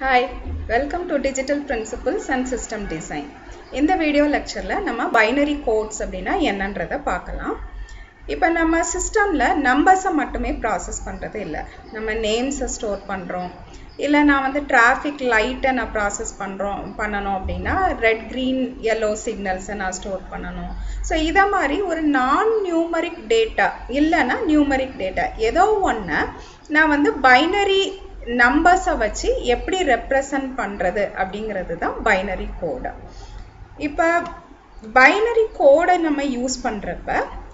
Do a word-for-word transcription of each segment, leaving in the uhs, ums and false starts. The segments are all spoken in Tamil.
Hi, welcome to Digital Principles and System Design. In the video lecture la nama binary codes அப்படினா என்னன்றதை பார்க்கலாம். இப்போ நம்ம சிஸ்டம்ல நம்பர்ஸை மட்டுமே ப்ராசஸ் பண்றது இல்ல. நம்ம நேம்ஸை ஸ்டோர் பண்றோம். இல்ல நான் வந்து டிராஃபிக் லைட்டை நான் ப்ராசஸ் பண்றோம் பண்ணனும் அப்படினா ரெட் green yellow சிக்னல்ஸை நான் ஸ்டோர் பண்ணனும். ஸோ இத மாதிரி ஒரு நான் நியூமரிக் டேட்டா இல்லனா நியூமரிக் டேட்டா ஏதோ ஒண்ணு நான் வந்து பைனரி நம்பர்ஸை வச்சு எப்படி ரெப்ரசன்ட் பண்றது அப்படிங்கிறது தான் பைனரி கோட். இப்போ பைனரி கோடை நம்ம யூஸ் பண்றப்ப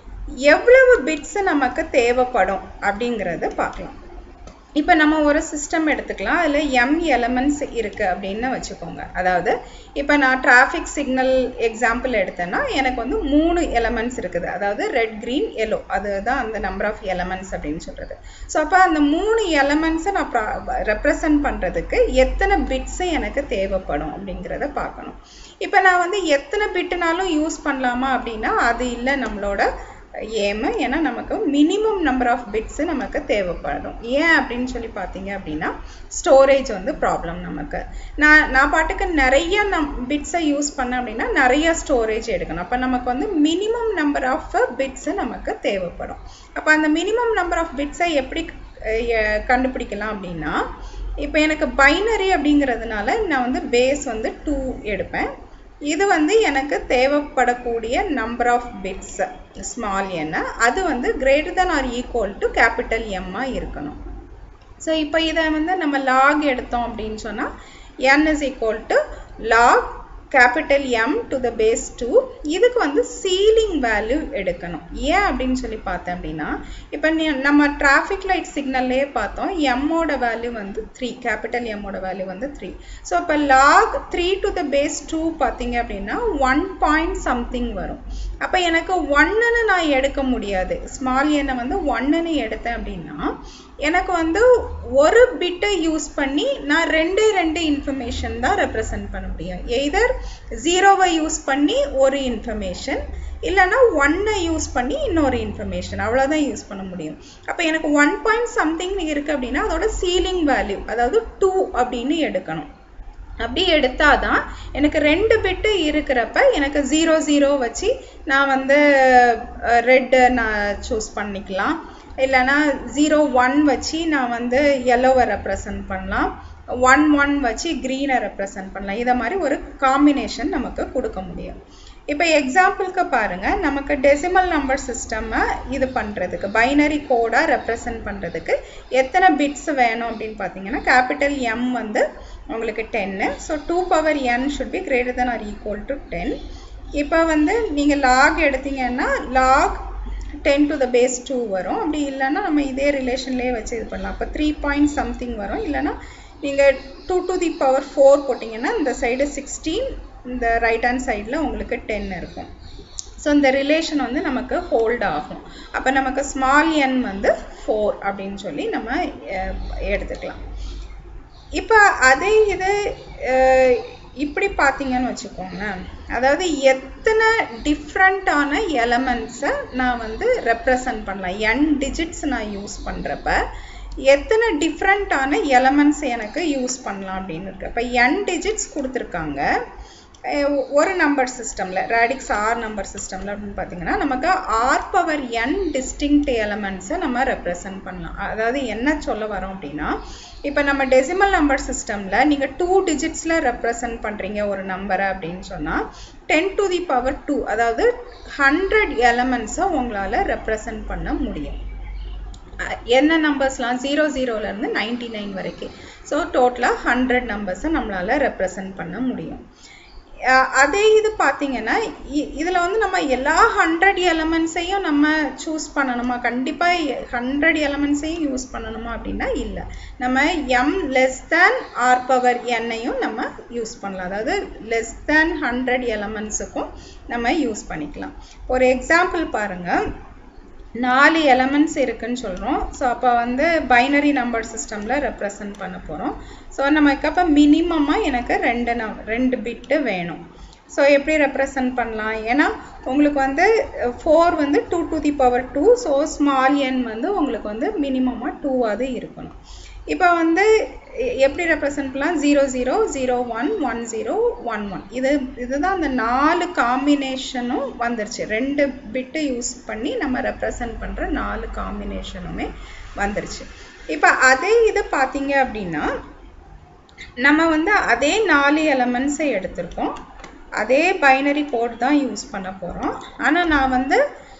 எவ்வளவு பிட்ஸ் நமக்கு தேவைப்படும் அப்படிங்கறத பார்க்கலாம். இப்போ நம்ம ஒரு சிஸ்டம் எடுத்துக்கலாம். அதுல m எலிமெண்ட்ஸ் இருக்கு அப்படின்னு வச்சுக்கோங்க. அதாவது இப்போ நான் டிராஃபிக் சிக்னல் எக்ஸாம்பிள் எடுத்தேன்னா எனக்கு வந்து மூணு எலிமெண்ட்ஸ் இருக்குது. அதாவது ரெட் green yellow அதுதான் அந்த நம்பர் ஆஃப் எலிமெண்ட்ஸ் அப்படின்னு சொல்றது. ஸோ அப்போ அந்த மூணு எலிமெண்ட்ஸை நான் ரெப்ரசன்ட் பண்றதுக்கு எத்தனை பிட்ஸ் எனக்கு தேவைப்படும் அப்படிங்கிறத பார்க்கணும். இப்போ நான் வந்து எத்தனை பிட்னாலும் யூஸ் பண்ணலாமா அப்படின்னா அது இல்லை நம்மளோட ஏம். ஏன்னா நமக்கு மினிமம் நம்பர் ஆஃப் பிட்ஸ் நமக்கு தேவைப்படும். ஏன் அப்படின்னு சொல்லி பார்த்தீங்க அப்படின்னா ஸ்டோரேஜ் வந்து ப்ராப்ளம் நமக்கு. நான் நான் பாட்டுக்கு நிறைய நம் பிட்ஸை யூஸ் பண்ணேன் அப்படின்னா நிறைய ஸ்டோரேஜ் எடுக்கணும். அப்போ நமக்கு வந்து மினிமம் நம்பர் ஆஃப் பிட்ஸ் நமக்கு தேவைப்படும். அப்போ அந்த மினிமம் நம்பர் ஆஃப் பிட்ஸை எப்படி கண்டுபிடிக்கலாம் அப்படின்னா இப்போ எனக்கு பைனரி அப்படிங்கிறதுனால நான் வந்து பேஸ் வந்து டூ எடுப்பேன். இது வந்து எனக்கு தேவைப்படக்கூடிய number of bits small n அது வந்து greater than or equal to capital M இருக்கணும். ஸோ இப்போ இதை வந்து நம்ம லாக் எடுத்தோம் அப்படின்னு சொன்னா n is equal to log capital M to the base two. இதுக்கு வந்து சீலிங் வேல்யூ எடுக்கணும். ஏன் அப்படின்னு சொல்லி பார்த்தேன் அப்படின்னா இப்போ நம்ம டிராஃபிக் லைட் சிக்னல்லே பார்த்தோம் M ஓட வேல்யூ வந்து த்ரீ, கேபிட்டல் M ஓட வேல்யூ வந்து த்ரீ. ஸோ இப்போ log three to the base two பார்த்தீங்க அப்படின்னா ஒன் பாயிண்ட் சம்திங் வரும். அப்போ எனக்கு ஒன்னுன்னு நான் எடுக்க முடியாது. ஸ்மால் n வந்து ஒன்னுன்னு எடுத்தேன் அப்படின்னா எனக்கு வந்து ஒரு பிட்டை யூஸ் பண்ணி நான் ரெண்டே ரெண்டு இன்ஃபர்மேஷன் தான் ரெப்ரசன்ட் பண்ண முடியும். எய்தர் ஜீரோவை யூஸ் பண்ணி ஒரு இன்ஃபர்மேஷன் இல்லைன்னா ஒன்னை யூஸ் பண்ணி இன்னொரு இன்ஃபர்மேஷன் அவ்வளோதான் யூஸ் பண்ண முடியும். அப்போ எனக்கு ஒன் பாயிண்ட் சம்திங் இருக்கு அப்படின்னா அதோட சீலிங் வேல்யூ அதாவது டூ அப்படின்னு எடுக்கணும். அப்படி எடுத்தாதான் எனக்கு ரெண்டு பிட்டு இருக்கிறப்ப எனக்கு ஜீரோ ஜீரோ வச்சு நான் வந்து ரெட்டு நான் சூஸ் பண்ணிக்கலாம். இல்லைனா ஜீரோ ஒன் வச்சு நான் வந்து yellow-வை ரெப்ரசன்ட் பண்ணலாம். ஒன் ஒன் வச்சு green-ஐ ரெப்ரசன்ட் பண்ணலாம். இதை மாதிரி ஒரு காம்பினேஷன் நமக்கு கொடுக்க முடியும். இப்போ எக்ஸாம்பிளுக்கு பாருங்க, நமக்கு டெசிமல் நம்பர் சிஸ்டம் இது பண்றதுக்கு பைனரி கோடா ரெப்ரசன்ட் பண்றதுக்கு எத்தனை பிட்ஸ் வேணும் அப்படின்னு பார்த்தீங்கன்னா கேபிட்டல் M வந்து உங்களுக்கு ten. So two power n should be greater than or equal to ten. இப்போ வந்து நீங்க லாக் எடுத்தீங்கன்னா log ten to the base two வரும். அப்படி இல்லைன்னா நம்ம இதே ரிலேஷன்லேயே வச்சு இது பண்ணலாம். அப்போ த்ரீ பாயிண்ட் சம்திங் வரும். இல்லைன்னா நீங்கள் two to the power four போட்டிங்கன்னா இந்த சைடு சிக்ஸ்டீன், இந்த ரைட் ஹேண்ட் சைடில் உங்களுக்கு டென் இருக்கும். ஸோ இந்த ரிலேஷன் வந்து நமக்கு ஹோல்ட் ஆகும். அப்போ நமக்கு ஸ்மால் n வந்து ஃபோர் அப்படின்னு சொல்லி நம்ம எடுத்துக்கலாம். இப்போ அதே இது இப்படி பார்த்தீங்கன்னு வச்சுக்கோங்க. அதாவது எத்தனை டிஃப்ரெண்டான எலமெண்ட்ஸை நான் வந்து ரெப்ரசன்ட் பண்ணலாம். n டிஜிட்ஸ் நான் யூஸ் பண்ணுறப்ப எத்தனை டிஃப்ரெண்டான எலமெண்ட்ஸ் எனக்கு யூஸ் பண்ணலாம் அப்படின்னு இருக்கு. இப்போ n டிஜிட்ஸ் கொடுத்துருக்காங்க ஒரு நம்பர் சிஸ்டமில், ரேடிக்ஸ் ஆர் நம்பர் சிஸ்டமில் அப்படின்னு பார்த்தீங்கன்னா நமக்கு ஆர் பவர் n டிஸ்டிங்க்ட் எலமெண்ட்ஸை நம்ம ரெப்ரசன்ட் பண்ணலாம். அதாவது என்ன சொல்ல வரோம் அப்படின்னா இப்போ நம்ம டெசிமல் நம்பர் சிஸ்டமில் நீங்கள் டூ டிஜிட்ஸில் ரெப்ரசன்ட் பண்ணுறீங்க ஒரு நம்பரை அப்படின்னு சொன்னால் ten to the power two அதாவது ஹண்ட்ரட் எலமெண்ட்ஸை உங்களால் ரெப்ரசன்ட் பண்ண முடியும். என்ன நம்பர்ஸ்லாம் ஜீரோ ஜீரோலேருந்து நைன்டி நைன் வரைக்கும். ஸோ டோட்டலாக ஹண்ட்ரட் நம்பர்ஸை நம்மளால் ரெப்ரசன்ட் பண்ண முடியும். அதே இது பார்த்தீங்கன்னா இதில் வந்து நம்ம எல்லா ஹண்ட்ரட் எலமெண்ட்ஸையும் நம்ம சூஸ் பண்ணணுமா? கண்டிப்பாக ஹண்ட்ரட் எலமெண்ட்ஸையும் யூஸ் பண்ணணுமா அப்படின்னா இல்லை. நம்ம M less than r power என்னையும் நம்ம யூஸ் பண்ணலாம். அதாவது லெஸ் தேன் ஹண்ட்ரட் எலமெண்ட்ஸுக்கும் நம்ம யூஸ் பண்ணிக்கலாம். ஒரு எக்ஸாம்பிள் பாருங்கள். நாலு எலமெண்ட்ஸ் இருக்குன்னு சொல்கிறோம். ஸோ அப்போ வந்து பைனரி நம்பர் சிஸ்டமில் ரெப்ரசன்ட் பண்ண போகிறோம். ஸோ நமக்கு அப்போ மினிமமாக எனக்கு ரெண்டு நம் ரெண்டு பிட்டு வேணும். ஸோ எப்படி ரெப்ரசன்ட் பண்ணலாம்? ஏன்னா உங்களுக்கு வந்து ஃபோர் வந்து two to the power two. So small n வந்து உங்களுக்கு வந்து மினிமமாக டூவாவது இருக்கணும். இப்போ வந்து எப்படி ரெப்ரசன்ட் பண்ணலாம் zero zero zero one one zero one one இது இதுதான் அந்த நாலு காம்பினேஷனும் வந்துருச்சு ரெண்டு பிட்டு யூஸ் பண்ணி நம்ம ரெப்ரசன்ட் பண்ணுற நாலு காம்பினேஷனுமே வந்துருச்சு இப்போ அதே இது பார்த்தீங்க அப்படின்னா நம்ம வந்து அதே நாலு எலமெண்ட்ஸை எடுத்திருக்கோம் அதே பைனரி கோட் தான் யூஸ் பண்ண போகிறோம் ஆனால் நான் வந்து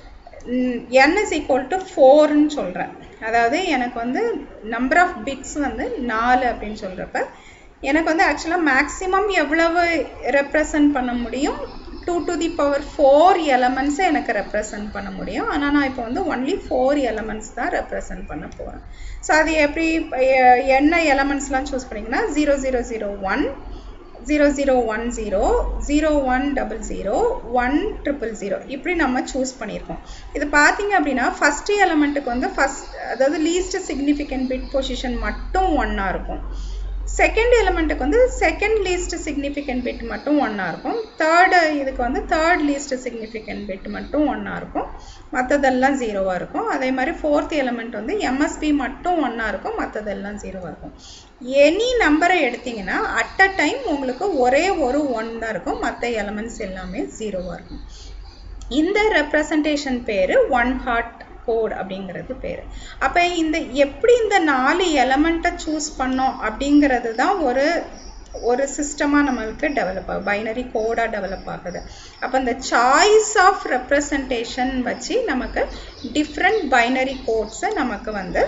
n is equal to four ன்னு சொல்கிறேன் அதாவது எனக்கு வந்து நம்பர் ஆஃப் பிட்ஸ் வந்து நாலு அப்படின்னு சொல்கிறப்ப எனக்கு வந்து ஆக்சுவலாக மேக்ஸிமம் எவ்வளவு ரெப்ரசன்ட் பண்ண முடியும் two to the power four எலமெண்ட்ஸை எனக்கு ரெப்ரசன்ட் பண்ண முடியும் ஆனால் நான் இப்போ வந்து ஒன்லி ஃபோர் எலமெண்ட்ஸ் தான் ரெப்ரசன்ட் பண்ண போகிறேன் ஸோ அது எப்படி என்ன எலமெண்ட்ஸ்லாம் சூஸ் பண்ணிங்கன்னா zero zero zero one zero zero one zero zero one double zero one triple zero இப்படி நம்ம சூஸ் பண்ணியிருக்கோம் இது பார்த்தீங்க அப்படின்னா ஃபஸ்ட் எலமெண்ட்டுக்கு வந்து ஃபஸ்ட் அதாவது லீஸ்ட் சிக்னிஃபிகண்ட் பிட் பொசிஷன் மட்டும் ஒன்னாக இருக்கும் செகண்ட் எலிமெண்ட்டுக்கு வந்து செகண்ட் லீஸ்ட் சிக்னிஃபிகண்ட் பிட் மட்டும் ஒன்றா இருக்கும் தேர்டு இதுக்கு வந்து தேர்ட் லீஸ்ட் சிக்னிஃபிகண்ட் பிட் மட்டும் ஒன்றா இருக்கும் மற்றதெல்லாம் ஜீரோவாக இருக்கும் அதே மாதிரி ஃபோர்த் எலிமெண்ட் வந்து எம்எஸ்பி மட்டும் ஒன்றா இருக்கும் மற்றதெல்லாம் ஜீரோவாக இருக்கும் எனி நம்பரை எடுத்தீங்கன்னா அட் அ டைம் உங்களுக்கு ஒரே ஒரு ஒன் தான் இருக்கும் மற்ற எலிமெண்ட்ஸ் எல்லாமே ஜீரோவாக இருக்கும் இந்த ரெப்ரசன்டேஷன் பேர் ஒன் ஹாட் கோட் அப்படிங்கிறது பேர் அப்போ இந்த எப்படி இந்த நாலு எலமெண்ட்டை சூஸ் பண்ணோம் அப்படிங்கிறது தான் ஒரு ஒரு சிஸ்டமாக நம்மளுக்கு டெவலப் ஆகும் பைனரி கோடாக டெவலப் ஆகுது அப்போ இந்த சாய்ஸ் ஆஃப் ரெப்ரசன்டேஷன் வச்சு நமக்கு டிஃப்ரெண்ட் பைனரி கோட்ஸை நமக்கு வந்து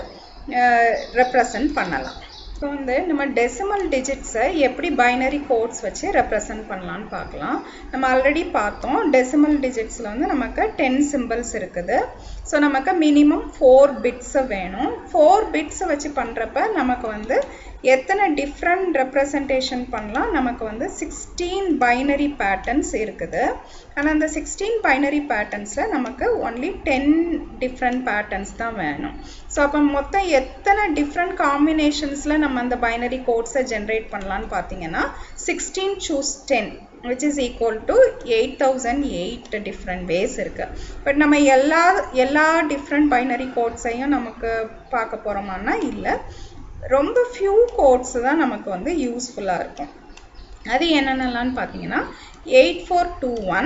ரெப்ரசன்ட் பண்ணலாம் ஸோ வந்து நம்ம டெசிமல் டிஜிட்ஸை எப்படி பைனரி கோட்ஸ் வச்சு ரெப்ரசன்ட் பண்ணலான்னு பார்க்கலாம் நம்ம ஆல்ரெடி பார்த்தோம் டெசிமல் டிஜிட்ஸில் வந்து நமக்கு டென் சிம்பிள்ஸ் இருக்குது ஸோ நமக்கு மினிமம் ஃபோர் பிட்ஸு வேணும் ஃபோர் பிட்ஸை வச்சு பண்ணுறப்ப நமக்கு வந்து எத்தனை டிஃப்ரெண்ட் ரெப்ரசன்டேஷன் பண்ணலாம் நமக்கு வந்து சிக்ஸ்டீன் பைனரி பேட்டர்ன்ஸ் இருக்குது ஆனால் அந்த சிக்ஸ்டீன் பைனரி பேட்டர்ன்ஸில் நமக்கு ஒன்லி டென் டிஃப்ரெண்ட் பேட்டர்ன்ஸ் தான் வேணும் ஸோ அப்போ மொத்தம் எத்தனை டிஃப்ரெண்ட் காம்பினேஷன்ஸில் நம்ம அந்த பைனரி கோட்ஸை ஜென்ரேட் பண்ணலான்னு பார்த்தீங்கன்னா sixteen choose ten which is equal to eight thousand eight different ways இருக்கு பட் நம்ம எல்லா எல்லா டிஃப்ரெண்ட் பைனரி கோட்ஸையும் நமக்கு பார்க்க போகிறோமான்னா இல்லை ரொம்ப ஃபியூ கோட்ஸ் தான் நமக்கு வந்து யூஸ்ஃபுல்லாக இருக்கும் அது என்னென்னலான்னு பார்த்தீங்கன்னா eight four two one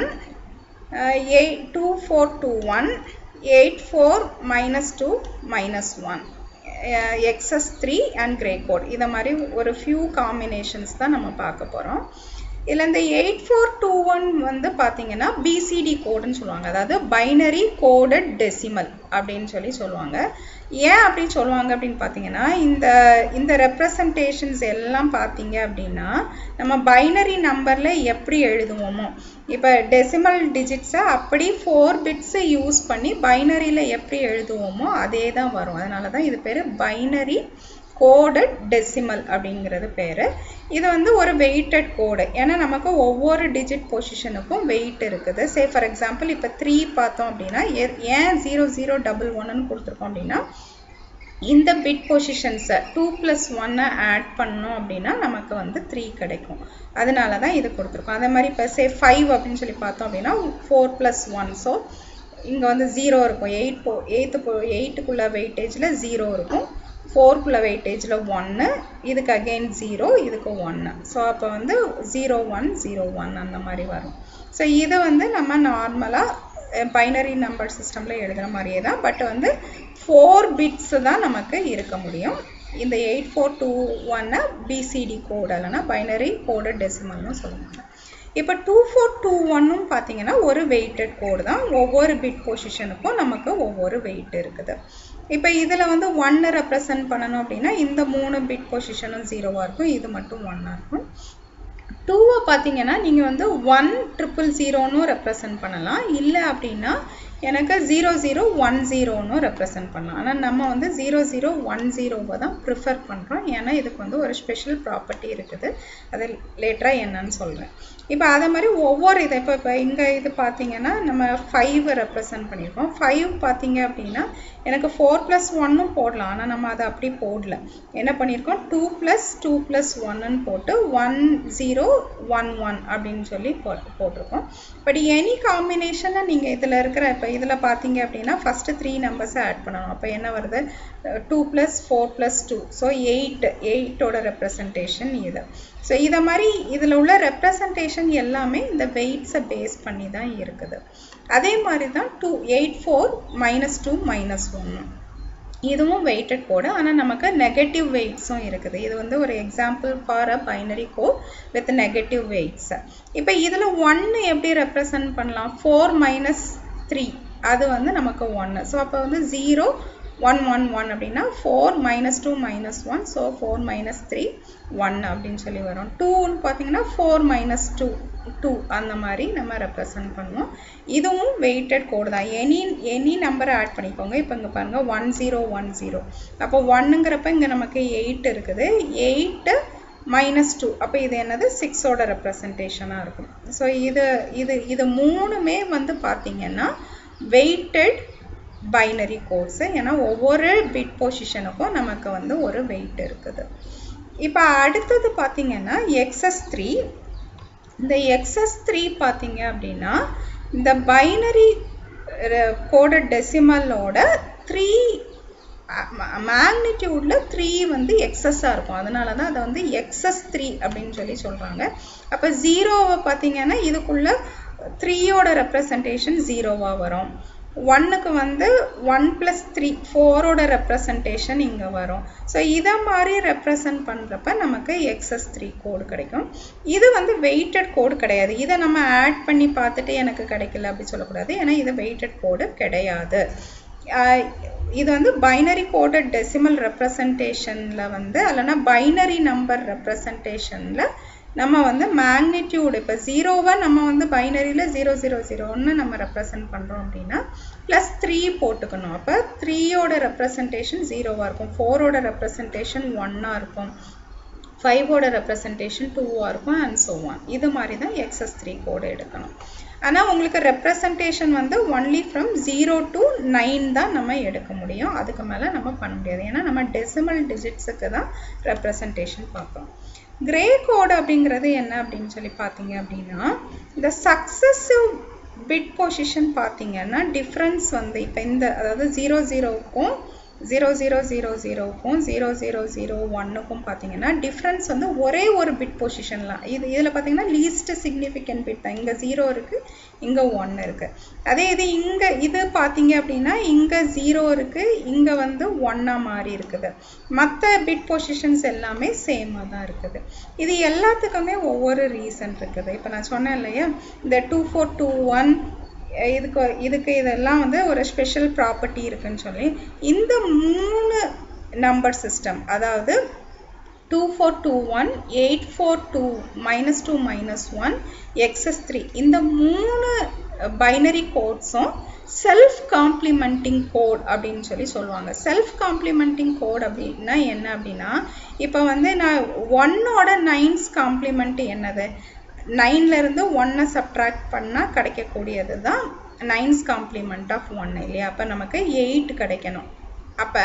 eight two four two one eight four minus two minus one excess three and gray code இதை மாதிரி ஒரு ஃபியூ காம்பினேஷன்ஸ் தான் நம்ம பார்க்க போகிறோம் இதில் இந்த எயிட் ஃபோர் டூ ஒன் வந்து பார்த்தீங்கன்னா பிசிடி கோடுன்னு சொல்லுவாங்க அதாவது பைனரி கோடட் டெசிமல் அப்படின்னு சொல்லி சொல்லுவாங்க ஏன் அப்படி சொல்லுவாங்க அப்படின்னு பார்த்தீங்கன்னா இந்த இந்த ரெப்ரசன்டேஷன்ஸ் எல்லாம் பார்த்தீங்க அப்படின்னா நம்ம பைனரி நம்பரில் எப்படி எழுதுவோமோ இப்போ டெசிமல் டிஜிட்ஸை அப்படி ஃபோர் பிட்ஸை யூஸ் பண்ணி பைனரியில் எப்படி எழுதுவோமோ அதே தான் வரும் அதனால தான் இது பேர் பைனரி கோடட் டெசிமல் அப்படிங்கிறது பேர் இது வந்து ஒரு வெயிட்டட் கோடு ஏன்னா நமக்கு ஒவ்வொரு டிஜிட் பொசிஷனுக்கும் வெயிட் இருக்குது சே ஃபார் எக்ஸாம்பிள் இப்போ த்ரீ பார்த்தோம் அப்படின்னா ஏன் ஜீரோ ஜீரோ டபுள் ஒன்னு கொடுத்துருக்கோம் அப்படின்னா இந்த பிட் பொசிஷன்ஸை டூ ப்ளஸ் ஒன்னை ஆட் பண்ணோம் அப்படின்னா நமக்கு வந்து த்ரீ கிடைக்கும் அதனால தான் இது கொடுத்துருக்கோம் அதே மாதிரி இப்போ சே ஃபைவ் அப்படின்னு சொல்லி பார்த்தோம் அப்படின்னா ஃபோர் ப்ளஸ் ஒன் ஸோ இங்கே வந்து ஜீரோ இருக்கும் எயிட் போ எயித்து எயிட்டுக்குள்ள வெயிட்டேஜில் ஜீரோ இருக்கும் ஃபோர்க்குள்ள வெயிட்டேஜில் ஒன்று இதுக்கு அகெயின் ஜீரோ இதுக்கு ஒன்று ஸோ அப்போ வந்து ஜீரோ ஒன் ஜீரோ ஒன் அந்த மாதிரி வரும் ஸோ இதை வந்து நம்ம நார்மலாக பைனரி நம்பர் சிஸ்டமில் எழுதுகிற மாதிரியே தான் பட் வந்து ஃபோர் பிட்ஸு தான் நமக்கு இருக்க முடியும் இந்த எயிட் ஃபோர் டூ ஒன்னை பிசிடி கோடு இல்லைன்னா பைனரி கோடு டெசிமல்னு சொல்லுவாங்க இப்போ டூ ஃபோர் டூ ஒன்னும் பார்த்தீங்கன்னா ஒரு வெயிட்டட் கோடு தான் ஒவ்வொரு பிட் பொசிஷனுக்கும் நமக்கு ஒவ்வொரு வெயிட் இருக்குது இப்போ இதில் வந்து ஒன்று ரெப்ரசன்ட் பண்ணணும் அப்படின்னா இந்த மூணு பிட் பொசிஷனும் ஜீரோவாக இருக்கும் இது மட்டும் ஒன்னாக இருக்கும் டூவை பார்த்தீங்கன்னா நீங்கள் வந்து ஒன் ட்ரிபிள் ஜீரோன்னு ரெப்ரசன்ட் பண்ணலாம் இல்லை அப்படின்னா எனக்கு ஜீரோ ஜீரோ ஒன் ஜீரோன்னு ரெப்ரசன்ட் பண்ணலாம் ஆனால் நம்ம வந்து ஜீரோ ஜீரோ ஒன் ஜீரோவை தான் ப்ரிஃபர் பண்ணுறோம் ஏன்னா இதுக்கு வந்து ஒரு ஸ்பெஷல் ப்ராப்பர்ட்டி இருக்குது அது லேட்டராக என்னன்னு சொல்கிறேன் இப்போ அதே மாதிரி ஒவ்வொரு இதை இப்போ இப்போ இங்கே இது பார்த்தீங்கன்னா நம்ம ஃபைவை ரெப்ரசன்ட் பண்ணியிருக்கோம் ஃபைவ் பார்த்தீங்க அப்படின்னா எனக்கு ஃபோர் ப்ளஸ் ஒன்னும் போடலாம் ஆனால் நம்ம அதை அப்படி போடல என்ன பண்ணியிருக்கோம் டூ ப்ளஸ் டூ ப்ளஸ் ஒன்னு போட்டு ஒன் ஜீரோ ஒன் ஒன் அப்படின்னு சொல்லி போ போட்டிருக்கோம் பட் எனி காம்பினேஷனில் நீங்கள் இதில் இருக்கிற இப்போ இதில் பார்த்தீங்க அப்படின்னா ஃபஸ்ட்டு த்ரீ நம்பர்ஸை ஆட் பண்ணணும். அப்போ என்ன வருது, two plus four plus two, so eight எயிட்டோட ரெப்ரசன்டேஷன் இது. ஸோ இதை மாதிரி இதில் உள்ள ரெப்ரசன்டேஷன் எல்லாமே இந்த வெயிட்ஸை பேஸ் பண்ணி தான் இருக்குது. அதே மாதிரி தான் two eight four minus two minus ஒன்று, இதுவும் வெயிட்டட் கோடு, ஆனால் நமக்கு நெகட்டிவ் வெயிட்ஸும் இருக்குது. இது வந்து ஒரு example for a binary code with negative weights. இப்போ இதில் ஒன்று எப்படி ரெப்ரசன்ட் பண்ணலாம், ஃபோர் மைனஸ் த்ரீ அது வந்து நமக்கு ஒன்று. ஸோ அப்போ வந்து ஜீரோ ஒன் ஒன் ஒன் அப்படின்னா four minus two minus one, so four minus three one அப்படின்னு சொல்லி வரும். டூன்னு பார்த்தீங்கன்னா ஃபோர் மைனஸ் டூ டூ அந்த மாதிரி நம்ம ரெப்ரசன்ட் பண்ணுவோம். இதுவும் வெயிட்டட் கோடு தான். எனி எனி நம்பரை ஆட் பண்ணிக்கோங்க. இப்போ இங்கே பாருங்கள் ஒன் ஜீரோ ஒன் ஜீரோ, அப்போ ஒன்னுங்கிறப்ப இங்கே நமக்கு எயிட் இருக்குது, எயிட்டு மைனஸ் டூ, அப்போ இது என்னது சிக்ஸோட ரெப்ரசன்டேஷனாக இருக்கும். ஸோ இது இது இது மூணுமே வந்து பார்த்தீங்கன்னா வெயிட்டட் பைனரி கோட்ஸ். ஏன்னா ஒவ்வொரு பிட் பொசிஷனுக்கும் நமக்கு வந்து ஒரு வெயிட் இருக்குது. இப்போ அடுத்தது பார்த்தீங்கன்னா எக்ஸஸ் த்ரீ. இந்த எக்ஸஸ் த்ரீ பார்த்தீங்க அப்படின்னா இந்த பைனரி கோடட் டெசிமலோட த்ரீ மேக்னிடியூட்ல த்ரீ வந்து எக்ஸஸாக இருக்கும். அதனால தான் அதை வந்து எக்ஸஸ் த்ரீ அப்படின்னு சொல்லி சொல்கிறாங்க. அப்போ ஜீரோவை பார்த்தீங்கன்னா இதுக்குள்ள த்ரீயோட ரெப்ரசன்டேஷன் ஜீரோவாக வரும். ஒன்னுக்கு வந்து ஒன் ப்ளஸ் த்ரீ ஃபோரோட ரெப்ரசன்டேஷன் இங்கே வரும். ஸோ இதை மாதிரி ரெப்ரசன்ட் பண்ணுறப்ப நமக்கு எக்ஸஸ் த்ரீ கோடு கிடைக்கும். இது வந்து வெயிட்டட் கோடு கிடையாது. இதை நம்ம ஆட் பண்ணி பார்த்துட்டு எனக்கு கிடைக்கல அப்படி சொல்லக்கூடாது, ஏன்னா இது வெயிட்டட் கோடு கிடையாது. இது வந்து பைனரி கோடட் டெசிமல் ரெப்ரசன்டேஷனில் வந்து இல்லைனா பைனரி நம்பர் ரெப்ரசன்டேஷனில் நம்ம வந்து மேக்னிடியூடு இப்போ ஜீரோவை நம்ம வந்து பைனரியில் ஜீரோ ஜீரோ ஜீரோன்னு நம்ம ரெப்ரசன்ட் பண்ணுறோம் அப்படின்னா ப்ளஸ் த்ரீ போட்டுக்கணும். அப்போ த்ரீயோட ரெப்ரசன்டேஷன் ஜீரோவாக இருக்கும், ஃபோரோட ரெப்ரசன்டேஷன் ஒன்னாக இருக்கும், ஃபைவோட ரெப்ரசன்டேஷன் டூவாக இருக்கும், அண்ட் ஸோ ஒன். இது மாதிரி தான் எக்ஸஸ் த்ரீ கோடு எடுக்கணும். ஆனால் உங்களுக்கு ரெப்ரசன்டேஷன் வந்து only from zero to nine தான் நம்ம எடுக்க முடியும், அதுக்கு மேலே நம்ம பண்ண முடியாது. ஏன்னா நம்ம டெசிமல் டிஜிட்ஸுக்கு தான் ரெப்ரசன்டேஷன் பார்க்குறோம். கிரே கோடு அப்படிங்கிறது என்ன அப்படின்னு சொல்லி பார்த்தீங்க அப்படின்னா இந்த சக்ஸஸிவ் பிட் பொசிஷன் பார்த்தீங்கன்னா டிஃப்ரென்ஸ் வந்து இப்போ இந்த அதாவது ஜீரோ ஜீரோவுக்கும் ஜீரோ ஜீரோ ஜீரோ ஜீரோவுக்கும் ஜீரோ ஜீரோ ஜீரோ ஒன்னுக்கும் பார்த்தீங்கன்னா டிஃப்ரென்ஸ் வந்து ஒரே ஒரு பிட் பொசிஷன்லாம். இது இதில் பார்த்தீங்கன்னா லீஸ்ட் சிக்னிஃபிகண்ட் பிட் தான். இங்கே ஜீரோ இருக்குது, இங்கே ஒன்று இருக்குது. அதே இது இங்கே இது பார்த்தீங்க அப்படின்னா இங்கே ஜீரோ இருக்குது, இங்கே வந்து ஒன்னாக மாறி இருக்குது. மற்ற பிட் பொசிஷன்ஸ் எல்லாமே சேமாக தான் இருக்குது. இது எல்லாத்துக்குமே ஒவ்வொரு ரீசன் இருக்குது. இப்போ நான் சொன்னேன் இல்லையா, இந்த டூ ஃபோர் டூ ஒன் இதுக்கு இதுக்கு இதெல்லாம் வந்து ஒரு ஸ்பெஷல் ப்ராப்பர்ட்டி இருக்குன்னு சொல்லி இந்த மூணு நம்பர் சிஸ்டம், அதாவது two four two one, eight four two minus two minus one, excess three, இந்த மூணு பைனரி கோட்ஸும் செல்ஃப் காம்ப்ளிமெண்டிங் கோட் அப்படின்னு சொல்லி சொல்லுவாங்க. செல்ஃப் காம்ப்ளிமெண்டிங் கோட் அப்படின்னா என்ன அப்படின்னா இப்போ வந்து நான் ஒன்னோட நைன்ஸ் காம்ப்ளிமெண்ட் என்னது, நைன்ல இருந்து ஒன்னை சப்ட்ராக்ட் பண்ணால் கிடைக்கக்கூடியது தான் நைன்ஸ் காம்ப்ளிமெண்ட் ஆஃப் ஒன்று இல்லையா. அப்போ நமக்கு எயிட் கிடைக்கணும். அப்போ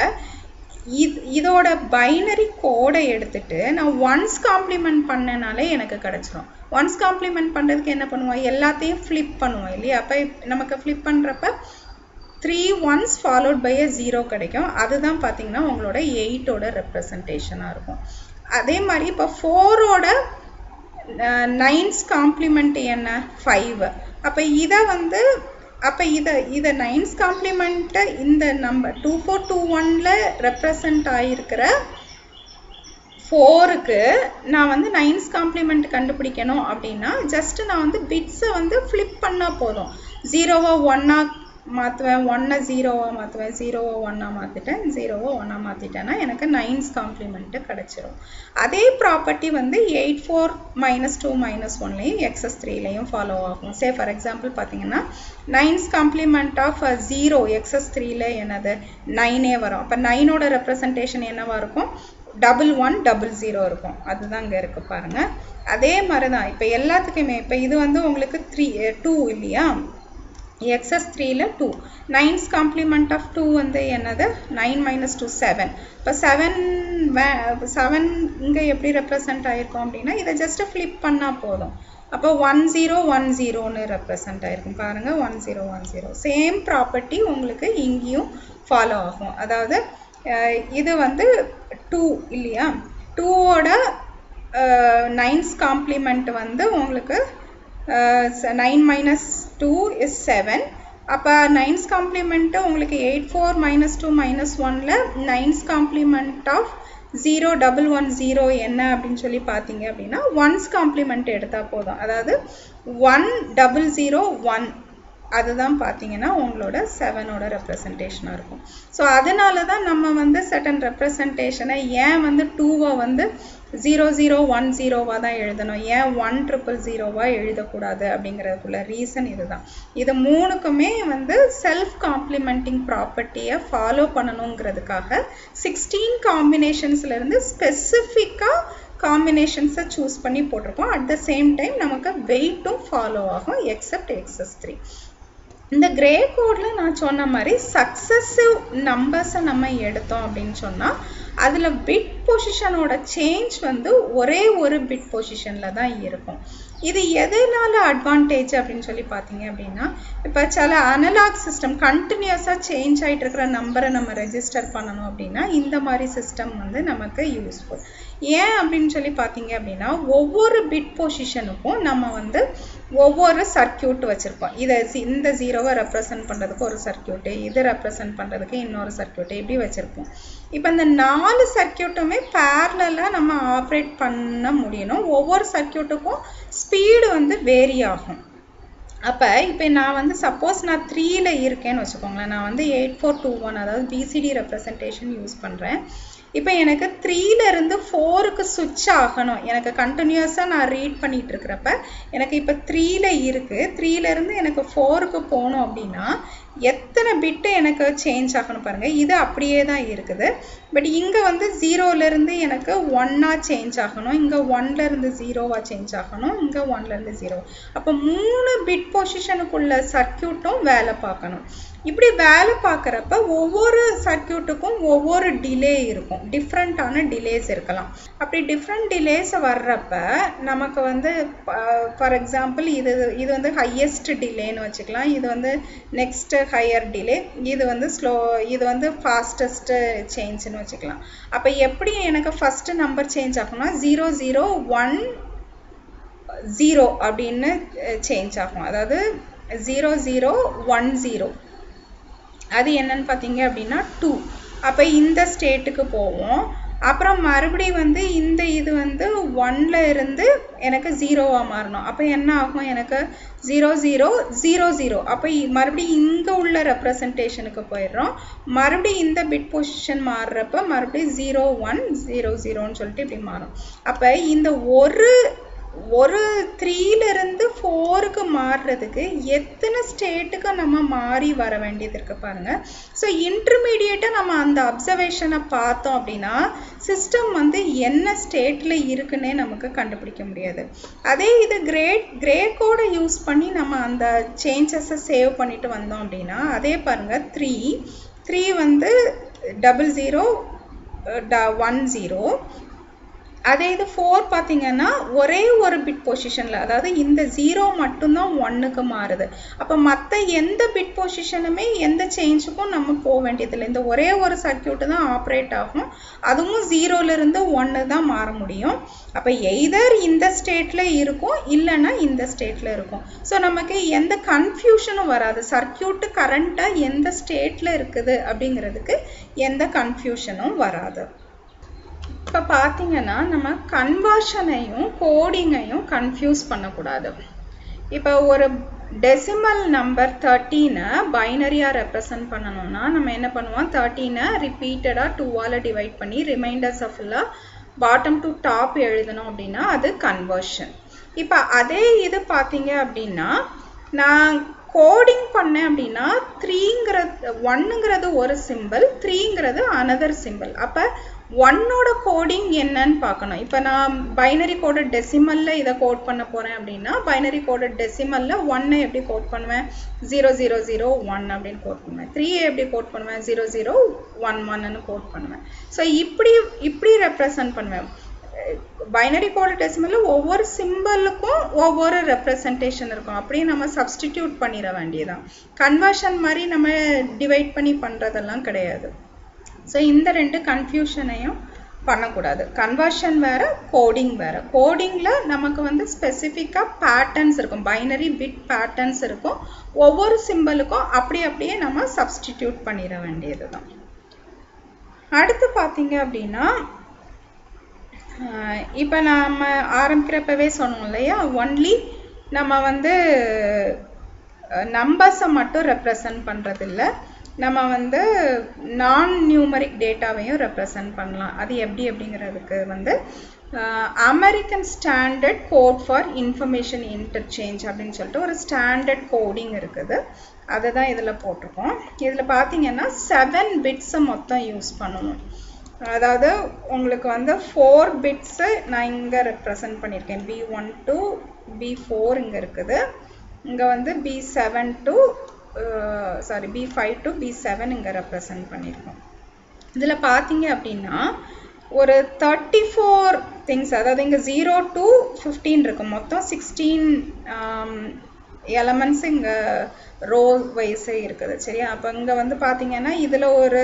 இது இதோட பைனரி கோடை எடுத்துட்டு நான் ஒன்ஸ் காம்ப்ளிமெண்ட் பண்ணனாலே எனக்கு கிடைச்சிரும். ஒன்ஸ் காம்ப்ளிமெண்ட் பண்ணுறதுக்கு என்ன பண்ணுவோம், எல்லாத்தையும் ஃப்ளிப் பண்ணுவோம் இல்லையா. அப்போ நமக்கு ஃப்ளிப் பண்ணுறப்ப three ones followed by a zero கிடைக்கும். அதுதான் பார்த்தீங்கன்னா உங்களோட எயிட்டோட ரெப்ரசன்டேஷனாக இருக்கும். அதே மாதிரி இப்போ ஃபோரோட நைன்ஸ் காம்ப்ளிமெண்ட் என்ன, ஃபைவ். அப்போ இதை வந்து அப்போ இதை இதை நைன்ஸ் காம்ப்ளிமெண்ட்டை இந்த நம்பர் டூ ஃபோர் டூ ஒனில் ரெப்ரசன்ட் ஆகிருக்கிற ஃபோருக்கு நான் வந்து நைன்ஸ் காம்ப்ளிமெண்ட் கண்டுபிடிக்கணும் அப்படின்னா ஜஸ்ட் நான் வந்து பிட்ஸை வந்து ஃப்ளிப் பண்ணால் போதும். ஜீரோவா ஒன்னாக மாற்றுவேன், ஒன்னை ஜீரோவாக மாற்றுவேன், ஜீரோவை ஒன்னாக மாற்றிட்டேன், ஜீரோவை ஒன்னாக மாற்றிட்டேன்னா எனக்கு நைன்ஸ் காம்ப்ளிமெண்ட்டு கிடச்சிரும். அதே ப்ராப்பர்ட்டி வந்து eight four minus two minus ஒன்லையும் எக்ஸஸ் த்ரீலையும் ஃபாலோ ஆகும். சே ஃபார் எக்ஸாம்பிள் பார்த்தீங்கன்னா nines complement of zero excess த்ரீல என்னது நைனே வரும். அப்போ நைனோட ரெப்ரசன்டேஷன் என்னவாக இருக்கும், டபுள் ஒன் டபுள் ஜீரோ இருக்கும். அதுதான் இங்கே இருக்குது பாருங்கள். அதே மாதிரி தான் இப்போ எல்லாத்துக்குமே இப்போ இது வந்து உங்களுக்கு த்ரீ டூ இல்லையா, excess three ல two. nine's complement of two வந்து என்னது? nine minus two, seven. இப்போ seven seven இங்க எப்படி represent ஆயிருக்கும் அப்படின்னா இதை just flip பண்ணா போதும். அப்போ one zero one zero னு represent ஆயிருக்கும். பாருங்க one zero one zero. Same property உங்களுக்கு இங்கேயும் follow ஆகும். அதாவது இது வந்து two இல்லையா? two ஓட nine's complement வந்து உங்களுக்கு nine minus two is seven. அப்போ nine's complement உங்களுக்கு eight four minus two minus one ல nine's complement of zero double one zero என்ன அப்படின்னு சொல்லி பார்த்தீங்க அப்படின்னா one's complement எடுத்தா போதும். அதாவது one double zero one அதுதான் பார்த்தீங்கன்னா உங்களோட seven ஓட ரெப்ரசன்டேஷனாக இருக்கும். ஸோ அதனால தான் நம்ம வந்து சர்டன் ரெப்ரசன்டேஷனை ஏன் வந்து டூவை வந்து ஜீரோ ஜீரோ ஒன் ஜீரோவாக தான் எழுதணும், ஏன் ஒன் ட்ரிபிள் ஜீரோவாக எழுதக்கூடாது அப்படிங்கிறதுக்குள்ள ரீசன் இதுதான். இது மூணுக்குமே வந்து செல்ஃப் காம்ப்ளிமெண்டிங் ப்ராப்பர்ட்டியை ஃபாலோ பண்ணணுங்கிறதுக்காக சிக்ஸ்டீன் காம்பினேஷன்ஸ்லேருந்து ஸ்பெசிஃபிக்காக காம்பினேஷன்ஸை சூஸ் பண்ணி போட்டிருக்கோம். அட் த சேம் டைம் நமக்கு வெயிட்டும் ஃபாலோ ஆகும் எக்ஸப்ட் எக்ஸஸ் த்ரீ. இந்த கிரே கோடில் நான் சொன்ன மாதிரி சக்ஸஸிவ் நம்பர்ஸை நம்ம எடுத்தோம் அப்படின்னு சொன்னால் அதில் பிட் பொசிஷனோட சேஞ்ச் வந்து ஒரே ஒரு பிட் பொசிஷனில் தான் இருக்கும். இது எதனால அட்வான்டேஜ் அப்படின்னு சொல்லி பார்த்தீங்க அப்படின்னா இப்போ சில அனலாக் சிஸ்டம் கண்டினியூஸாக சேஞ்ச் ஆகிட்டு இருக்கிற நம்பரை நம்ம ரெஜிஸ்டர் பண்ணணும் அப்படின்னா இந்த மாதிரி சிஸ்டம் வந்து நமக்கு யூஸ்ஃபுல். ஏன் அப்படின்னு சொல்லி பார்த்தீங்க அப்படின்னா ஒவ்வொரு பிட் பொசிஷனுக்கும் நம்ம வந்து ஒவ்வொரு சர்க்கியூட் வச்சுருப்போம். இதை இந்த ஜீரோவை ரெப்ரசன்ட் பண்ணுறதுக்கு ஒரு சர்க்கியூட்டு, இது ரெப்ரசன்ட் பண்ணுறதுக்கு இன்னொரு சர்க்கியூட்டு, இப்படி வச்சுருப்போம். இப்போ இந்த நாலு சர்க்கியூட்டுமே பேரலாக நம்ம ஆப்ரேட் பண்ண முடியணும். ஒவ்வொரு சர்க்கியூட்டுக்கும் ஸ்பீடு வந்து வேரி ஆகும். அப்போ இப்போ நான் வந்து சப்போஸ் நான் த்ரீல இருக்கேன்னு வச்சுக்கோங்களேன், நான் வந்து எயிட் ஃபோர் டூ ஒன் அதாவது பிசிடி ரெப்ரசன்டேஷன் யூஸ் பண்ணுறேன். இப்போ எனக்கு த்ரீலேருந்து ஃபோருக்கு சுவிட்ச் ஆகணும், எனக்கு கண்டினியூஸாக நான் ரீட் பண்ணிகிட்டு இருக்கிறப்ப எனக்கு இப்போ த்ரீல இருக்குது, த்ரீலேருந்து எனக்கு ஃபோருக்கு போகணும் அப்படின்னா எத்தனை பிட்டு எனக்கு சேஞ்ச் ஆகணும் பாருங்கள். இது அப்படியே தான் இருக்குது. பட் இங்கே வந்து ஜீரோலேருந்து எனக்கு ஒன்னாக சேஞ்ச் ஆகணும், இங்கே ஒன்லேருந்து ஜீரோவாக சேஞ்ச் ஆகணும், இங்கே ஒன்லேருந்து ஜீரோ. அப்போ மூணு பிட் பொசிஷனுக்குள்ள சர்க்கியூட்டும் வேலை பார்க்கணும். இப்படி வேலை பார்க்குறப்ப ஒவ்வொரு சர்க்கியூட்டுக்கும் ஒவ்வொரு டிலே இருக்கும், டிஃப்ரெண்ட்டான டிலேஸ் இருக்கலாம். அப்படி டிஃப்ரெண்ட் டிலேஸ் வர்றப்ப நமக்கு வந்து ஃபார் எக்ஸாம்பிள் இது இது வந்து ஹையஸ்ட் டிலேன்னு வச்சுக்கலாம், இது வந்து நெக்ஸ்ட் ஹையர் டிலே, இது வந்து ஸ்லோ, இது வந்து ஃபாஸ்டஸ்ட் சேஞ்சுன்னு வச்சுக்கலாம். அப்போ எப்படி எனக்கு ஃபஸ்ட்டு நம்பர் சேஞ்ச் ஆகும்னா ஜீரோ ஜீரோ ஒன் ஜீரோ அப்படின்னு சேஞ்ச் ஆகும். அதாவது ஜீரோ ஜீரோ ஒன் ஜீரோ அது என்னன்னு பார்த்தீங்க அப்படின்னா டூ. அப்போ இந்த ஸ்டேட்டுக்கு போவோம். அப்புறம் மறுபடியும் வந்து இந்த இது வந்து ஒன்ல இருந்து எனக்கு ஜீரோவாக மாறணும். அப்போ என்ன ஆகும், எனக்கு ஜீரோ ஜீரோ ஜீரோ ஜீரோ. அப்போ மறுபடியும் இங்கே உள்ள ரெப்ரசன்டேஷனுக்கு போயிடுறோம். மறுபடியும் இந்த பிட் பொசிஷன் மாறுறப்ப மறுபடியும் ஜீரோ ஒன் ஜீரோ ஜீரோன்னு சொல்லிட்டு இப்படி மாறும். அப்போ இந்த ஒரு ஒரு த்ரீலேருந்து ஃபோருக்கு மாறுறதுக்கு எத்தனை ஸ்டேட்டுக்கு நம்ம மாறி வர வேண்டியது இருக்கு பாருங்க. ஸோ இன்டர்மீடியேட்டாக நம்ம அந்த அப்சர்வேஷனை பார்த்தோம் அப்படின்னா சிஸ்டம் வந்து என்ன ஸ்டேட்டில் இருக்குன்னே நமக்கு கண்டுபிடிக்க முடியாது. அதே இது கிரேட் கிரே கோடை யூஸ் பண்ணி நம்ம அந்த சேஞ்சஸை சேவ் பண்ணிட்டு வந்தோம் அப்படின்னா அதே பாருங்க த்ரீ த்ரீ வந்து டபுள் ஜீரோ ஒன் ஜீரோ. அதே இது ஃபோர் பார்த்தீங்கன்னா ஒரே ஒரு பிட் பொசிஷனில், அதாவது இந்த ஜீரோ மட்டும்தான் ஒன்னுக்கு மாறுது. அப்போ மற்ற எந்த பிட் பொசிஷனுமே எந்த சேஞ்சுக்கும் நம்ம போக வேண்டியதில்லை. இந்த ஒரே ஒரு சர்க்கியூட்டு தான் ஆப்ரேட் ஆகும், அதுவும் ஜீரோலேருந்து ஒன்று தான் மாற முடியும். அப்போ எய்தர் இந்த ஸ்டேட்டில் இருக்கும் இல்லைன்னா இந்த ஸ்டேட்டில் இருக்கும். ஸோ நமக்கு எந்த கன்ஃபியூஷனும் வராது. சர்க்கியூட்டு கரண்ட்டாக எந்த ஸ்டேட்டில் இருக்குது அப்படிங்கிறதுக்கு எந்த கன்ஃபியூஷனும் வராது. இப்போ பார்த்தீங்கன்னா நம்ம கன்வர்ஷனையும் கோடிங்கையும் கன்ஃபியூஸ் பண்ணக்கூடாது. இப்போ ஒரு டெசிமல் நம்பர் தேர்ட்டீனை பைனரியாக ரெப்ரசன்ட் பண்ணணும்னா நம்ம என்ன பண்ணுவோம், தேர்ட்டீனை ரிப்பீட்டடாக டூவால் டிவைட் பண்ணி ரிமைண்டர்ஸை ஃபுல்லாக பாட்டம் டு டாப் எழுதணும் அப்படின்னா அது கன்வர்ஷன். இப்போ அதே இது பார்த்தீங்க அப்படின்னா நான் கோடிங் பண்ணேன் அப்படின்னா த்ரீங்கிறது ஒன்னுங்கிறது ஒரு சிம்பிள், த்ரீங்கிறது அனதர் சிம்பிள். அப்போ ஒன்னோட கோடிங் என்னன்னு பார்க்கணும். இப்போ நான் பைனரி கோடட் டெசிமலில் இதை கோட் பண்ண போகிறேன் அப்படின்னா பைனரி கோடட் டெசிமலில் ஒன்னை எப்படி கோட் பண்ணுவேன், ஜீரோ ஜீரோ ஜீரோ ஒன் அப்படின்னு கோட் பண்ணுவேன். த்ரீயை எப்படி கோட் பண்ணுவேன், ஜீரோ ஜீரோ ஒன் ஒன்னு கோட் பண்ணுவேன். ஸோ இப்படி இப்படி ரெப்ரசன்ட் பண்ணுவேன். பைனரி கோடட் டெசிமலில் ஒவ்வொரு சிம்பிளுக்கும் ஒவ்வொரு ரெப்ரசன்டேஷன் இருக்கும். அப்படியே நம்ம சப்ஸ்டிடியூட் பண்ணிட வேண்டியதான். கன்வர்ஷன் மாதிரி நம்ம டிவைட் பண்ணி பண்ணுறதெல்லாம் கிடையாது. ஸோ இந்த ரெண்டு கன்ஃபியூஷனையும் பண்ணக்கூடாது. கன்வர்ஷன் வேறு, கோடிங் வேறு. கோடிங்கில் நமக்கு வந்து ஸ்பெசிஃபிக்காக பேட்டர்ன்ஸ் இருக்கும், பைனரி பிட் பேட்டர்ன்ஸ் இருக்கும். ஒவ்வொரு சிம்பிளுக்கும் அப்படி அப்படியே நம்ம சப்ஸ்டிடியூட் பண்ணிட வேண்டியது தான். அடுத்து பார்த்தீங்க அப்படின்னா இப்போ நம்ம ஆரம்பிக்கிறப்பவே சொன்னோம் இல்லையா, ஒன்லி நம்ம வந்து நம்பர்ஸை மட்டும் ரெப்ரசன்ட் பண்ணுறதில்ல, நம்ம வந்து நான் நியூமரிக் டேட்டாவையும் ரெப்ரசன்ட் பண்ணலாம். அது எப்படி அப்படிங்கிறதுக்கு வந்து American standard code for information interchange அப்படின்னு சொல்லிட்டு ஒரு ஸ்டாண்டர்ட் கோடிங் இருக்குது. அதை தான் இதில் போட்டிருக்கோம். இதில் பார்த்தீங்கன்னா செவன் பிட்ஸை மொத்தம் யூஸ் பண்ணணும். அதாவது உங்களுக்கு வந்து ஃபோர் பிட்ஸு நான் இங்கே ரெப்ரசன்ட் பண்ணியிருக்கேன். B one to B four இங்கே இருக்குது. இங்கே வந்து B seven to sorry B five to B seven இங்கே ரெப்ரசன்ட் பண்ணியிருக்கோம். இதில் பார்த்தீங்க அப்படின்னா ஒரு தேர்ட்டி ஃபோர் திங்ஸ், அதாவது இங்கே ஜீரோ டு ஃபிஃப்டீன் இருக்கும். மொத்தம் சிக்ஸ்டீன் எலமெண்ட்ஸ் இங்கே ரோ வைஸே இருக்குது. சரியா? அப்போ இங்கே வந்து பார்த்தீங்கன்னா இதில் ஒரு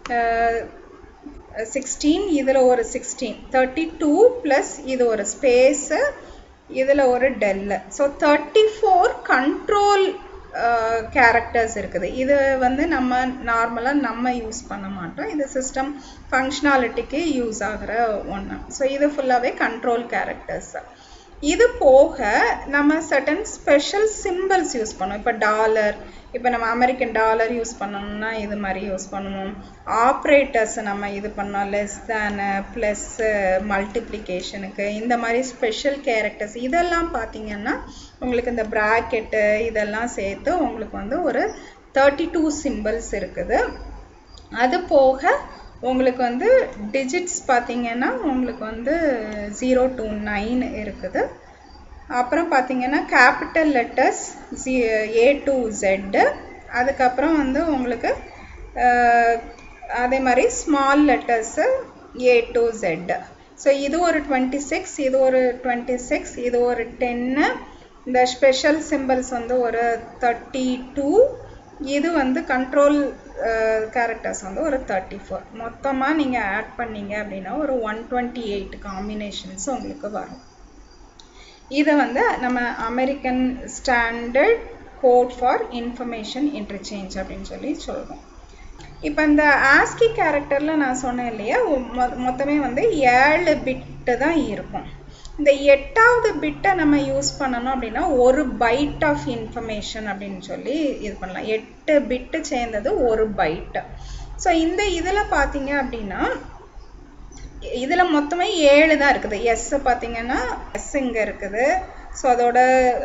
சிக்ஸ்டீன், இதில் ஒரு சிக்ஸ்டீன், தேர்ட்டி டூ ப்ளஸ் இது ஒரு ஸ்பேஸு, இதில் ஒரு DEL. So thirty four control characters இருக்குது. இது வந்து நம்ம நார்மலாக நம்ம யூஸ் பண்ண மாட்டோம். இது சிஸ்டம் ஃபங்க்ஷனாலிட்டிக்கு யூஸ் ஆகிற ஒன்று. ஸோ இது ஃபுல்லாகவே கண்ட்ரோல் கேரக்டர்ஸ். இது போக நம்ம சர்டன் ஸ்பெஷல் சிம்பிள்ஸ் யூஸ் பண்ணுவோம். இப்போ டாலர், இப்போ நம்ம அமெரிக்கன் டாலர் யூஸ் பண்ணோம்னா இது மாதிரி யூஸ் பண்ணுவோம். ஆப்ரேட்டர்ஸ் நம்ம இது பண்ணோம், லெஸ் தேனு, ப்ளஸ்ஸு, மல்டிப்ளிகேஷனுக்கு, இந்த மாதிரி ஸ்பெஷல் கேரக்டர்ஸ் இதெல்லாம் பார்த்தீங்கன்னா உங்களுக்கு இந்த ப்ராக்கெட்டு இதெல்லாம் சேர்த்து உங்களுக்கு வந்து ஒரு தேர்ட்டி டூ சிம்பிள்ஸ் இருக்குது. அது போக உங்களுக்கு வந்து டிஜிட்ஸ் பார்த்தீங்கன்னா உங்களுக்கு வந்து ஜீரோ டு நைன் இருக்குது. அப்புறம் பார்த்தீங்கன்னா கேபிட்டல் லெட்டர்ஸ் ஜி ஏ டு ஜெட்டு. அதுக்கப்புறம் வந்து உங்களுக்கு அதே மாதிரி small letters A to Z. So இது ஒரு டுவெண்ட்டி சிக்ஸ், இது ஒரு டுவெண்ட்டி சிக்ஸ், இது ஒரு டென்னு. இந்த ஸ்பெஷல் சிம்பிள்ஸ் வந்து ஒரு தேர்ட்டி டூ. இது வந்து கண்ட்ரோல் கேரக்டர்ஸ் வந்து ஒரு தேர்ட்டி ஃபோர். மொத்தமாக நீங்கள் ஆட் பண்ணீங்க அப்படின்னா ஒரு ஒன் டுவெண்ட்டி எயிட் காம்பினேஷன்ஸ் உங்களுக்கு வரும். இதை வந்து நம்ம American standard code for information interchange அப்படின்னு சொல்லி சொல்கிறோம். இப்போ இந்த ஆஸ்கி கேரக்டரில் நான் சொன்னேன் இல்லையா, மொத்தமே வந்து ஏழு பிட்டு தான் இருக்கும். இந்த எட்டாவது பிட்டை நம்ம யூஸ் பண்ணணும் அப்படின்னா ஒரு பைட் ஆஃப் இன்ஃபர்மேஷன் அப்படின்னு சொல்லி இது பண்ணலாம். எட்டு பிட்டு சேர்ந்தது ஒரு பைட்டு. ஸோ இந்த இதில் பார்த்தீங்க அப்படின்னா இதில் மொத்தமே ஏழு தான் இருக்குது. எஸ் பார்த்தீங்கன்னா எஸ் இங்கே இருக்குது. ஸோ அதோட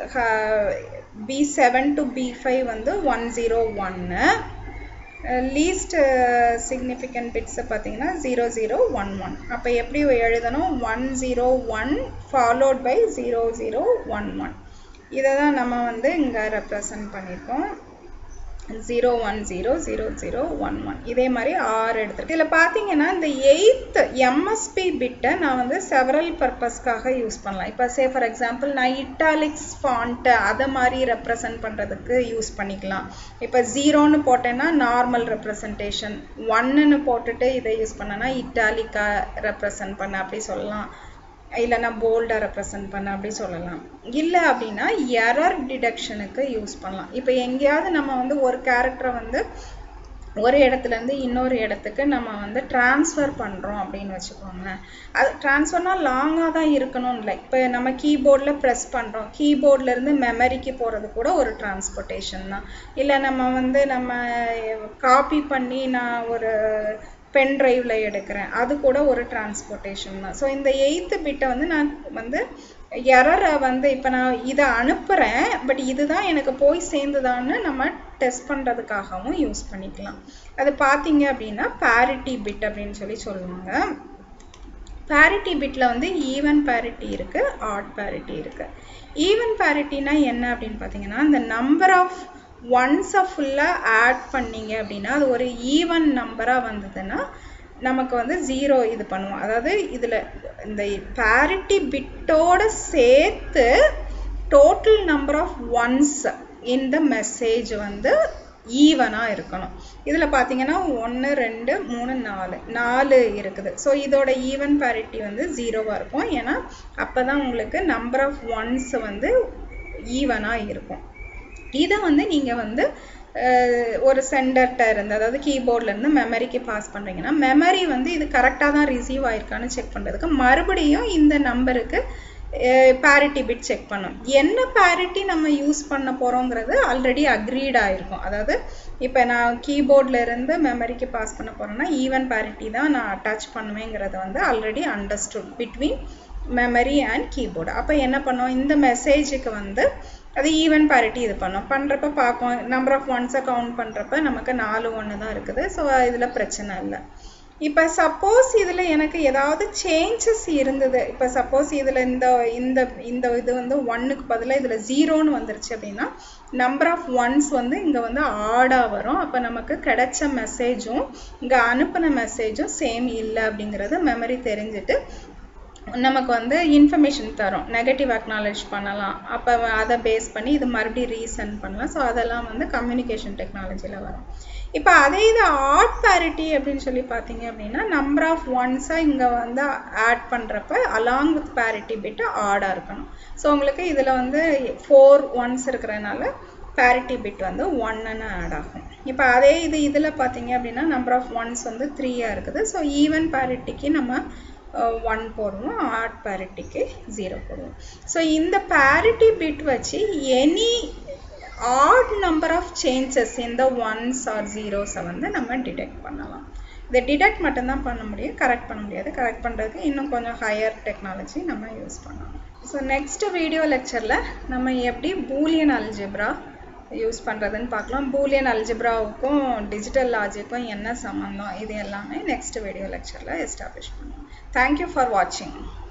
B seven to B five வந்து ஒன் ஜீரோ ஒன்னு. லீஸ்ட் சிக்னிஃபிகண்ட் பிட்ஸை பார்த்தீங்கன்னா ஜீரோ ஜீரோ ஒன் ஒன். அப்போ எப்படி எழுதணும், one zero one followed by zero zero one one. இதை தான் நம்ம வந்து இங்கே ரெப்ரசன்ட் பண்ணியிருக்கோம். Zero one zero zero zero one one. இதே மாதிரி ஆறு எடுத்துருக்கு. இதில் பார்த்தீங்கன்னா இந்த எயித் எம்எஸ்பி பிட்டை நான் வந்து செவரல் பர்பஸ்க்காக யூஸ் பண்ணலாம். இப்போ சே ஃபார் எக்ஸாம்பிள் நான் இட்டாலிக்ஸ் ஃபாண்ட்டு அதை மாதிரி ரெப்ரசன்ட் பண்ணுறதுக்கு யூஸ் பண்ணிக்கலாம். இப்போ ஜீரோன்னு போட்டேன்னா நார்மல் ரெப்ரசன்டேஷன், ஒன்னுன்னு போட்டுட்டு இதை யூஸ் பண்ணேன்னா இட்டாலிக்காக ரெப்ரசன்ட் பண்ண அப்படி சொல்லலாம். இல்லைன்னா போல்டாக ரெப்ரசன்ட் பண்ண அப்படி சொல்லலாம். இல்லை அப்படின்னா எரர் டிடெக்ஷனுக்கு யூஸ் பண்ணலாம். இப்போ எங்கேயாவது நம்ம வந்து ஒரு கேரக்டரை வந்து ஒரு இடத்துலேருந்து இன்னொரு இடத்துக்கு நம்ம வந்து ட்ரான்ஸ்ஃபர் பண்ணுறோம் அப்படின்னு வச்சுக்கோங்க. அது ட்ரான்ஸ்ஃபர்னால் லாங்காக தான் இருக்கணும் இல்லை. இப்போ நம்ம கீபோர்டில் ப்ரெஸ் பண்ணுறோம், கீபோர்ட்லேருந்து மெமரிக்கு போகிறது கூட ஒரு டிரான்ஸ்போர்ட்டேஷன் தான். இல்லை நம்ம வந்து நம்ம காப்பி பண்ணி நான் ஒரு பென் டிரைவ்ல எடுக்கிறேன், அது கூட ஒரு டிரான்ஸ்போர்ட்டேஷன் தான். ஸோ இந்த எயித்து பிட்டை வந்து நான் வந்து எரரை வந்து இப்போ நான் இதை அனுப்புகிறேன், பட் இதுதான் எனக்கு போய் சேர்ந்துதான்னு நம்ம டெஸ்ட் பண்ணுறதுக்காகவும் யூஸ் பண்ணிக்கலாம். அது பார்த்தீங்க அப்படின்னா parity bit அப்படின்னு சொல்லி சொல்லுவாங்க. parity bitல வந்து ஈவன் parity இருக்கு, ஆட் parity இருக்கு. ஈவன் parityனா என்ன அப்படின்னு பார்த்தீங்கன்னா, இந்த நம்பர் ஆஃப் ஒன்ஸை ஃபுல்லாக ஆட் பண்ணீங்க அப்படின்னா அது ஒரு ஈவன் நம்பராக வந்ததுன்னா நமக்கு வந்து ஜீரோ இது பண்ணுவோம். அதாவது இதில் இந்த parity பிட்டோட சேர்த்து டோட்டல் நம்பர் ஆஃப் ஒன்ஸ் இந்த மெசேஜ் வந்து ஈவனாக இருக்கணும். இதில் பார்த்தீங்கன்னா ஒன்று ரெண்டு மூணு நாலு நாலு இருக்குது. ஸோ இதோட ஈவன் parity வந்து ஜீரோவாக இருக்கும். ஏன்னா அப்போ தான் உங்களுக்கு நம்பர் ஆஃப் ஒன்ஸ் வந்து ஈவனாக இருக்கும். இதை வந்து நீங்கள் வந்து ஒரு சென்டர்கிட்ட இருந்து, அதாவது கீபோர்ட்லேருந்து மெமரிக்கு பாஸ் பண்ணுறீங்கன்னா மெமரி வந்து இது கரெக்டாக தான் ரிசீவ் ஆயிருக்கான்னு செக் பண்ணுறதுக்கு மறுபடியும் இந்த நம்பருக்கு parity bit செக் பண்ணும். என்ன parity நம்ம யூஸ் பண்ண போகிறோங்கிறது ஆல்ரெடி அக்ரீட் ஆகிருக்கும். அதாவது இப்போ நான் கீபோர்டில் இருந்து மெமரிக்கு பாஸ் பண்ண போகிறேன்னா ஈவன் parity தான் நான் அட்டாச் பண்ணுவேங்கிறத வந்து already understood between memory and keyboard. அப்போ என்ன பண்ணோம், இந்த மெசேஜுக்கு வந்து அது ஈவன் parity இது பண்ணோம். பண்ணுறப்ப பார்ப்போம் நம்பர் ஆஃப் ஒன்ஸை கவுண்ட் பண்ணுறப்ப நமக்கு நாலு ஒன்று தான் இருக்குது. ஸோ இதில் பிரச்சனை இல்லை. இப்போ சப்போஸ் இதில் எனக்கு ஏதாவது சேஞ்சஸ் இருந்தது, இப்போ சப்போஸ் இதில் இந்த இந்த இந்த இது வந்து ஒன்னுக்கு பதிலாக இதில் ஜீரோன்னு வந்துருச்சு அப்படின்னா நம்பர் ஆஃப் ஒன்ஸ் வந்து இங்கே வந்து ஆடாக வரும். அப்போ நமக்கு கிடைச்ச மெசேஜும் இங்கே அனுப்பின மெசேஜும் சேம் இல்லை அப்படிங்கிறது மெமரி தெரிஞ்சுட்டு நமக்கு வந்து இன்ஃபர்மேஷன் தரும். நெகட்டிவ் அக்னாலேஜ் பண்ணலாம். அப்போ அதை பேஸ் பண்ணி இது மறுபடியும் ரீசெண்ட் பண்ணலாம். ஸோ அதெல்லாம் வந்து கம்யூனிகேஷன் டெக்னாலஜியில் வரும். இப்போ அதே இது ஆட் parity அப்படின்னு சொல்லி பார்த்தீங்க அப்படின்னா நம்பர் ஆஃப் ஒன்ஸாக இங்கே வந்து ஆட் பண்ணுறப்ப அலாங் வித் parity பிட்டு ஆடாக இருக்கணும். ஸோ உங்களுக்கு இதில் வந்து ஃபோர் ஒன்ஸ் இருக்கிறதுனால parity bit வந்து ஒன்னுன்னு ஆட் ஆகும். இப்போ அதே இது இதில் பார்த்தீங்க அப்படின்னா நம்பர் ஆஃப் ஒன்ஸ் வந்து த்ரீயாக இருக்குது. ஸோ ஈவன் parityக்கு நம்ம ஒன் போடுவோம், ஆட் parityக்கு ஜீரோ போடுவோம். ஸோ இந்த parity bit வச்சு any odd number of changes இந்த ஒன்ஸ் ஆர் ஜீரோஸை வந்து நம்ம டிடெக்ட் பண்ணலாம். இதை டிடெக்ட் மட்டும்தான் பண்ண முடியும், கரெக்ட் பண்ண முடியாது. கரெக்ட் பண்ணுறதுக்கு இன்னும் கொஞ்சம் ஹையர் டெக்னாலஜி நம்ம யூஸ் பண்ணலாம். ஸோ நெக்ஸ்ட் வீடியோ லெக்சரில் நம்ம எப்படி பூலியன் அல்ஜிப்ரா யூஸ் பண்ணுறதுன்னு பார்க்கலாம். பூலியன் அல்ஜிப்ராவுக்கும் டிஜிட்டல் லாஜிக்கும் என்ன சம்மந்தம், இது எல்லாமே நெக்ஸ்ட் வீடியோ லெக்சரில் எஸ்டாப்ளிஷ் பண்ணுவோம். தேங்க்யூ ஃபார் வாட்சிங்.